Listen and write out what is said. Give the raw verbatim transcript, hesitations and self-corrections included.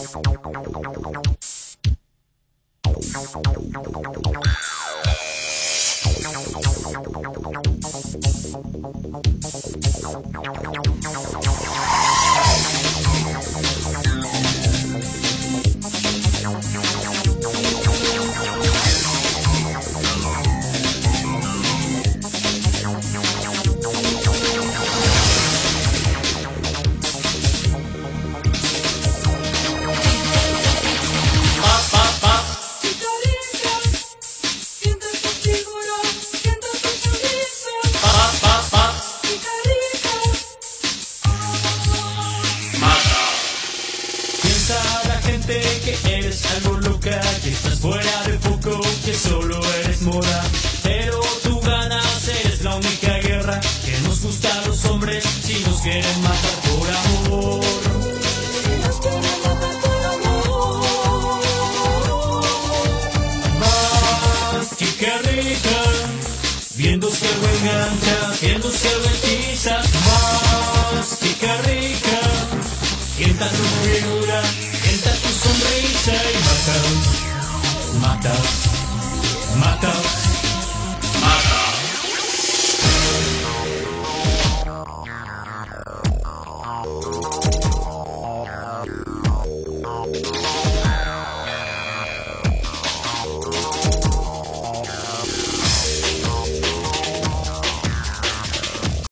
Que eres algo loca, que estás fuera de foco, que solo eres moda. Pero tú ganas, eres la única guerra que nos gusta a los hombres si nos quieren matar por amor. Si nos quieren matar por amor. Más chica rica, viendo si algo engancha, viendo si algo hechizas. Más chica rica, sienta tu figura, sienta tu sonrisa y matas, matas.